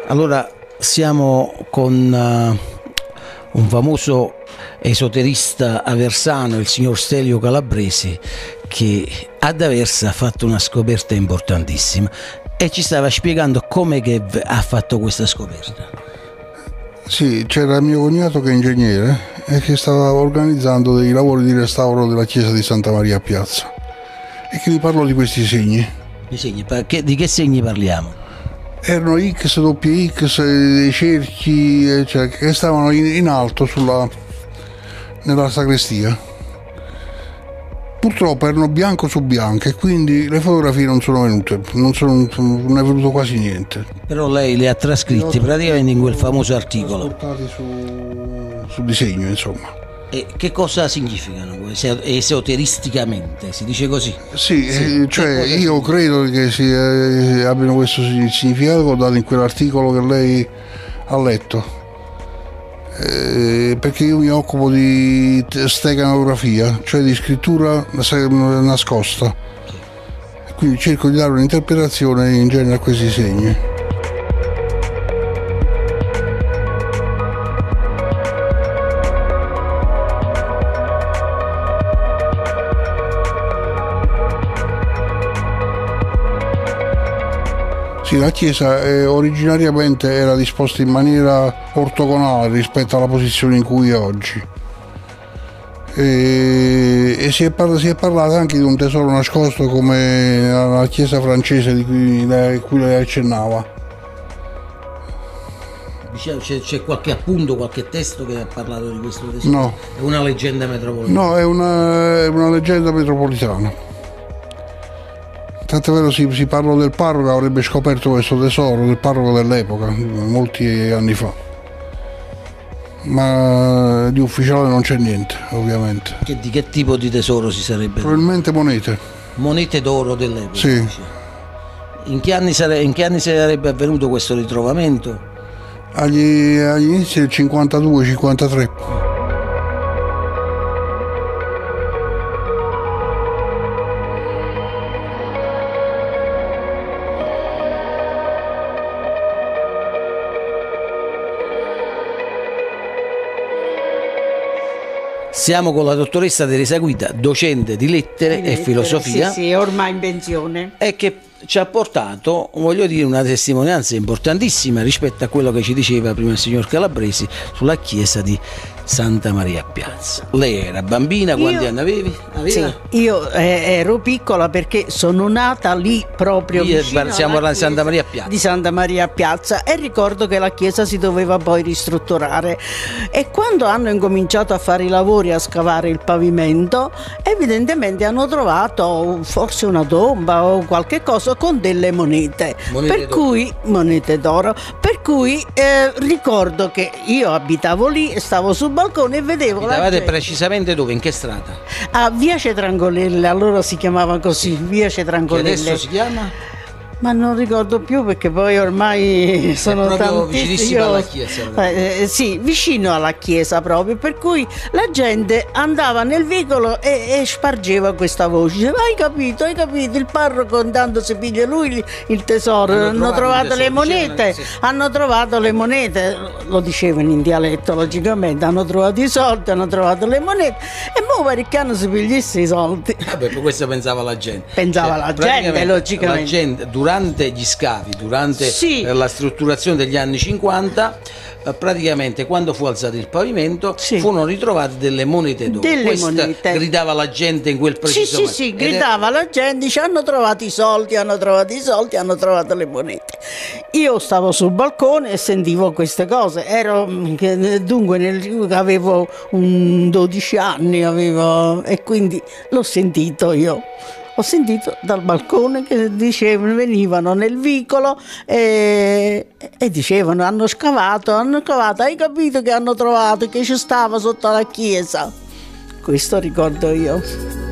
Allora, siamo con un famoso esoterista aversano, il signor Stelio Calabresi, che ad Aversa ha fatto una scoperta importantissima e ci stava spiegando come che ha fatto questa scoperta. Sì, c'era mio cognato che è ingegnere e che stava organizzando dei lavori di restauro della chiesa di Santa Maria a Piazza e che mi parlò di questi segni. I segni, di che segni parliamo? Erano X, doppie X, dei cerchi, cioè, che stavano in alto nella sagrestia. Purtroppo erano bianco su bianco e quindi le fotografie non sono venute, non è venuto quasi niente. Però lei le ha trascritti praticamente in quel famoso articolo. Portati su disegno, insomma. E che cosa significano esoteristicamente? Si dice così? Sì, cioè io credo che abbiano questo significato dato in quell'articolo che lei ha letto. Perché io mi occupo di steganografia, cioè di scrittura nascosta, quindi cerco di dare un'interpretazione in genere a questi segni. Sì, la chiesa originariamente era disposta in maniera ortogonale rispetto alla posizione in cui è oggi. E si è parlato anche di un tesoro nascosto come la chiesa francese di cui lei accennava. C'è qualche appunto, qualche testo che ha parlato di questo tesoro? No. È una leggenda metropolitana? No, è una leggenda metropolitana. Tanto è vero, si parla del parroco che avrebbe scoperto questo tesoro, del parroco dell'epoca, molti anni fa. Ma di ufficiale non c'è niente, ovviamente. Di che tipo di tesoro si sarebbe? Probabilmente monete. Monete d'oro dell'epoca? Sì. In che anni sarebbe avvenuto questo ritrovamento? Agli inizi del 52-53. Siamo con la dottoressa Teresa Guida, docente di lettere e filosofia. Sì, ormai in pensione. E che ci ha portato, voglio dire, una testimonianza importantissima rispetto a quello che ci diceva prima il signor Calabresi sulla chiesa di Santa Maria a Piazza. Lei era bambina, quanti anni avevi? Sì, io ero piccola perché sono nata lì proprio vicino stiamo parlando di Santa Maria a Piazza. Di Santa Maria a Piazza, e ricordo che la chiesa si doveva poi ristrutturare, e quando hanno incominciato a fare i lavori, a scavare il pavimento, evidentemente hanno trovato forse una tomba o qualche cosa con delle monete d'oro, per cui ricordo che io abitavo lì e stavo sul balcone e vedevo Abitavate precisamente dove? In che strada? A Via Cetrangolelle, allora si chiamava così, Via Cetrangolelle. Che adesso si chiama? Ma non ricordo più, perché poi ormai sono proprio vicinissimo alla chiesa. Sì, vicino alla chiesa proprio, per cui la gente andava nel vicolo e spargeva questa voce. Diceva, hai capito, il parroco intanto si piglia lui il tesoro, hanno trovato le monete, hanno trovato le monete, lo dicevano in dialetto logicamente, hanno trovato i soldi, hanno trovato le monete, e mo parecchiano si pigliasse i soldi. Vabbè, per questo pensava la gente. Pensava la gente, logicamente. La gente, durante gli scavi, durante la strutturazione degli anni 50, praticamente quando fu alzato il pavimento furono ritrovate delle monete d'oro. Gridava la gente in quel preciso momento. Sì, gridava la gente, dice, hanno trovato i soldi, hanno trovato le monete. Io stavo sul balcone e sentivo queste cose, dunque avevo 12 anni e quindi l'ho sentito io. Ho sentito dal balcone che venivano nel vicolo e dicevano, hanno scavato, hai capito che hanno trovato, che ci stava sotto la chiesa? Questo ricordo io.